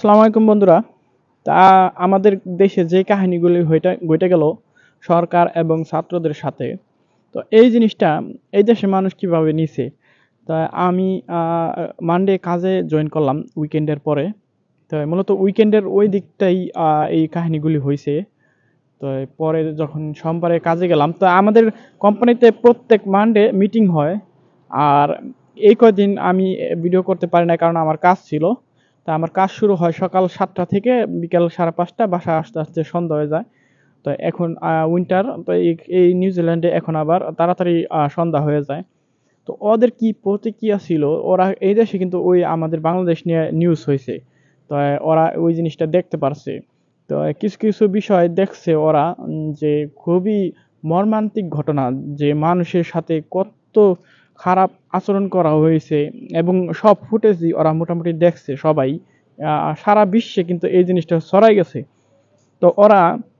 আসসালামু আলাইকুম বন্ধুরা। তা আমাদের দেশে যে কাহিনীগুলি ঘটে গেল সরকার এবং ছাত্রদের সাথে, তো এই জিনিসটা এই দেশের মানুষ কিভাবে নিছে। তা আমি মানডে কাজে জয়েন করলাম উইকেন্ডের পরে। তো মূলত উইকেন্ডের ওই দিকটাই এই কাহিনীগুলি হইছে। তো পরে যখন সোমবারে কাজে গেলাম, তো আমাদের কোম্পানিতে প্রত্যেক মানডে মিটিং হয়। আর এই কয়দিন আমি ভিডিও করতে পারি না কারণ আমার কাজ ছিল। তা আমার কাজ শুরু হয় সকাল ৭টা থেকে বিকাল ৫:৩০ বাসায় আসতে আসতে সন্ধ্যা হয়ে যায়। তো এখন উইন্টার, তো এই নিউজিল্যান্ডে এখন আবার তাড়াতাড়ি সন্ধ্যা হয়ে যায়। তো ওদের কি প্রতিক্রিয়া ছিল, ওরা এই দেশে কিন্তু ওই আমাদের বাংলাদেশ নিয়ে নিউজ হয়েছে। তো ওরা ওই জিনিসটা দেখতে পারছে। তো কিছু কিছু বিষয় দেখছে ওরা, যে খুবই মর্মান্তিক ঘটনা, যে মানুষের সাথে কত খারাপ আচরণ করা হয়েছে এবং সব ফুটেজই ওরা মোটামুটি দেখছে সবাই। সারা বিশ্বে কিন্তু এই জিনিসটা ছড়াই গেছে। তো ওরা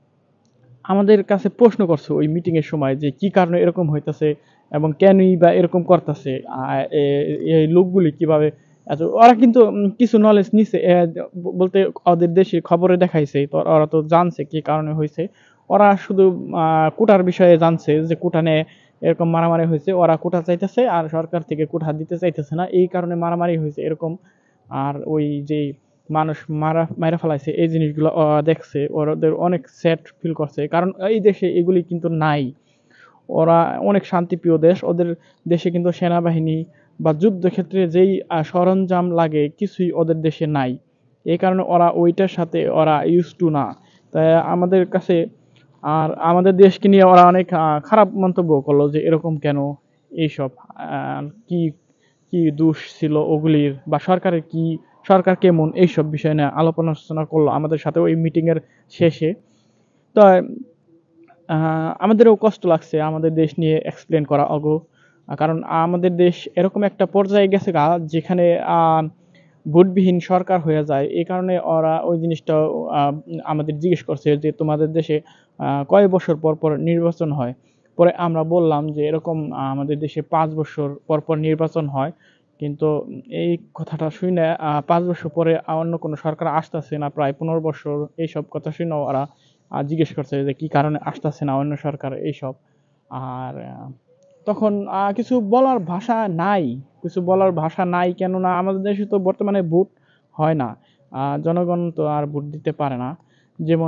আমাদের কাছে প্রশ্ন করছে ওই মিটিং এর সময় যে কি কারণে এরকম হইতাছে এবং কেনই বা এরকম করতেছে, এই লোকগুলি কিভাবে ওরা কিন্তু কিছু নলেজ নিছে, বলতে ওদের দেশে খবরে দেখাইছে, তো ওরা তো জানছে কি কারণে হয়েছে। ওরা শুধু কোটার বিষয়ে জানছে যে কোটা নিয়ে এরকম মারামারি হয়েছে, ওরা কোটা চাইতেছে আর সরকার থেকে কোটা দিতে চাইতেছে না, এই কারণে মারামারি হয়েছে এরকম। আর ওই যে মানুষ মারা ফেলাইছে এই জিনিসগুলো দেখছে, ওদের অনেক স্যাড ফিল করছে, কারণ এই দেশে এগুলি কিন্তু নাই। ওরা অনেক শান্তিপ্রিয় দেশ, ওদের দেশে কিন্তু সেনাবাহিনী বা যুদ্ধক্ষেত্রে যেই সরঞ্জাম লাগে কিছুই ওদের দেশে নাই। এই কারণে ওরা ওইটার সাথে ওরা ইউজ টু না। তাই আমাদের কাছে আর আমাদের দেশকে নিয়ে ওরা অনেক খারাপ মন্তব্য করলো যে এরকম কেন, এইসব কি কি দোষ ছিল ওগুলির, বা সরকারের কি, সরকার কেমন, এইসব বিষয় নিয়ে আলোচনা করলো আমাদের সাথে ওই মিটিং এর শেষে। তো আমাদেরও কষ্ট লাগছে আমাদের দেশ নিয়ে এক্সপ্লেন করা অগো। কারণ আমাদের দেশ এরকম একটা পর্যায়ে গেছে গা যেখানে ভোটবিহীন সরকার হয়ে যায়। এই কারণে ওরা ওই জিনিসটা আহ, আমাদের জিজ্ঞেস করছে যে তোমাদের দেশে কয় বছর পর পর নির্বাচন হয়। পরে আমরা বললাম যে এরকম আমাদের দেশে ৫ বছর পর পর নির্বাচন হয়। কিন্তু এই কথাটা শুনে ৫ বছর পরে অন্য কোনো সরকার আসতেছে না, প্রায় ১৫ বছর, এইসব কথা শুনে ওরা জিজ্ঞেস করছে যে কি কারণে আসতেছে না অন্য সরকার এইসব। আর তখন কিছু বলার ভাষা নাই, কিছু বলার ভাষা নাই, কেননা আমাদের দেশে তো বর্তমানে ভোট হয় না। জনগণ তো আর ভোট দিতে পারে না। যেমন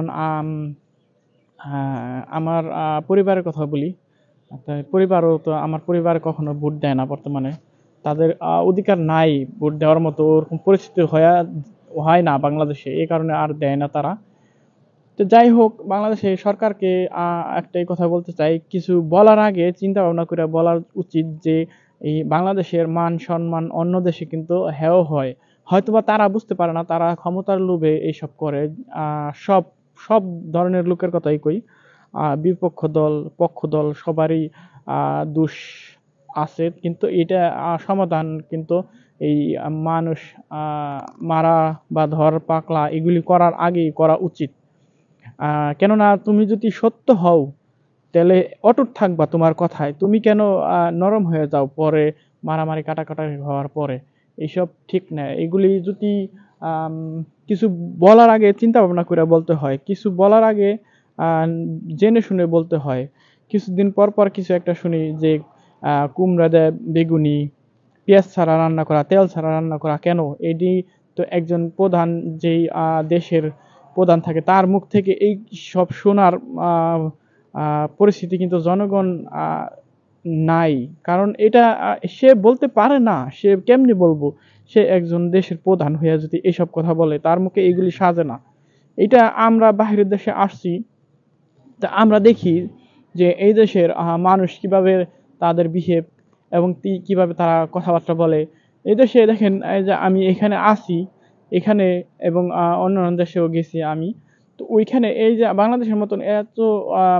আমার পরিবারের কথা বলি। তাই পরিবারও তো, আমার পরিবার কখনো ভোট দেয় না বর্তমানে। তাদের অধিকার নাই ভোট দেওয়ার মতো, ওরকম পরিস্থিতি হয় না বাংলাদেশে, এই কারণে আর দেয় না তারা। তো যাই হোক, বাংলাদেশে সরকারকে একটাই কথা বলতে চাই, কিছু বলার আগে চিন্তা ভাবনা করে বলা উচিত যে এই বাংলাদেশের মান সম্মান অন্য দেশে কিন্তু হেয় হয়। হয়তোবা তারা বুঝতে পারে না, তারা ক্ষমতার লোভে এইসব করে। সব সব ধরনের লোকের কথাই কই, বিপক্ষ দল পক্ষ দল সবারই দোষ আছে, কিন্তু এটা সমাধান কিন্তু এই মানুষ মারা বা ধর পাকলা এগুলি করার আগেই করা উচিত। কেননা তুমি যদি সত্য হও তাহলে অটুট থাকবা তোমার কথায়, তুমি কেন নরম হয়ে যাও পরে মারামারি কাটাকাটি হওয়ার পরে। এইসব ঠিক না, এগুলি যদি আম, কিছু বলার আগে চিন্তা ভাবনা করে বলতে হয়, কিছু বলার আগে জেনে শুনে বলতে হয়। কিছুদিন পর পর কিছু একটা শুনি যে কুমড়া দেয় বেগুনি, পেঁয়াজ ছাড়া রান্না করা, তেল ছাড়া রান্না করা কেন। এটি তো একজন প্রধান, যেই দেশের প্রধান থাকে তার মুখ থেকে এই সব শোনার আহ, পরিস্থিতি কিন্তু জনগণ নাই। কারণ এটা সে বলতে পারে না, সে কেমনি বলবো, সে একজন দেশের প্রধান হয়ে যদি এসব কথা বলে তার মুখে এগুলি সাজে না। এটা আমরা বাহিরের দেশে আসছি, তা আমরা দেখি যে এই দেশের মানুষ কিভাবে তাদের বিহেভ এবং কিভাবে তারা কথাবার্তা বলে। এই দেশে দেখেন, এই যে আমি এখানে আসি, এখানে এবং অন্যান্য দেশেও গেছি আমি, তো ওইখানে এই যে বাংলাদেশের মতন এত আম,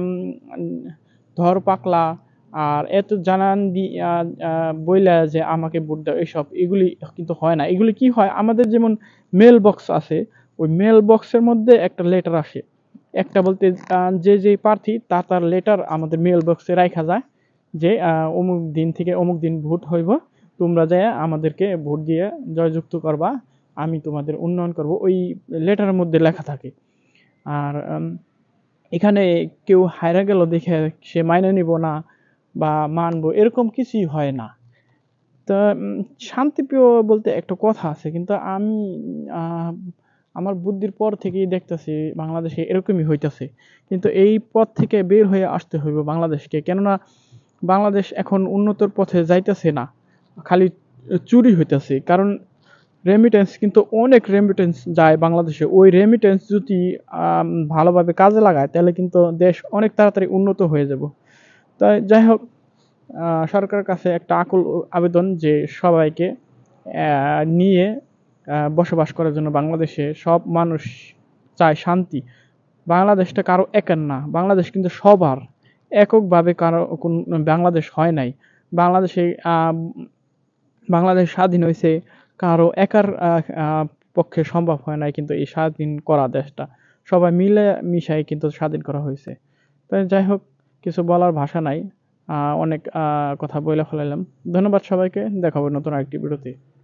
ধর পাকলা আর এত জানান বইলা যে আমাকে ভোট দাও, এইসব এগুলি কিন্তু হয় না। এগুলি কি হয়, আমাদের যেমন মেল বক্স আছে, ওই মেল বক্সের মধ্যে একটা লেটার আসে, একটা বলতে যে যে প্রার্থী তার লেটার আমাদের মেল বক্সে রাখা যায় যে অমুক দিন থেকে অমুক দিন ভোট হইব, তোমরা যায় আমাদেরকে ভোট দিয়ে জয়যুক্ত করবা, আমি তোমাদের উন্নয়ন করব, ওই লেটারের মধ্যে লেখা থাকে। আর এখানে কেউ হাইরা গেল দেখে সে মাইনে নিব না বা মানবো, এরকম কিছুই হয় না। তা শান্তিপ্রিয় বলতে একটা কথা আছে, কিন্তু আমি আহ, আমার বুদ্ধির পর থেকেই দেখতেছি বাংলাদেশে এরকমই হইতাছে। কিন্তু এই পথ থেকে বের হয়ে আসতে হইব বাংলাদেশকে, কেননা বাংলাদেশ এখন উন্নতর পথে যাইতেছে না, খালি চুরি হইতেছে। কারণ রেমিটেন্স কিন্তু অনেক রেমিটেন্স যায় বাংলাদেশে, ওই রেমিটেন্স যদি ভালোভাবে কাজে লাগায় তাহলে কিন্তু দেশ অনেক তাড়াতাড়ি উন্নত হয়ে যাব। তাই যাই হোক, সরকারের কাছে একটা আকুল আবেদন যে সবাইকে নিয়ে বসবাস করার জন্য বাংলাদেশে সব মানুষ চায় শান্তি। বাংলাদেশটা কারো একার না, বাংলাদেশ কিন্তু সবার, এককভাবে কারো কোন বাংলাদেশ হয় নাই। বাংলাদেশে বাংলাদেশ স্বাধীন হয়েছে কারো একার পক্ষে সম্ভব হয় নাই, কিন্তু এই স্বাধীন করা দেশটা সবাই মিলে মিশাই কিন্তু স্বাধীন করা হয়েছে। তাই যাই হোক, কিছু বলার ভাষা নাই, অনেক কথা বলে ফেলাইলাম। ধন্যবাদ সবাইকে, দেখা হবে নতুন আরেকটি ভিডিওতে।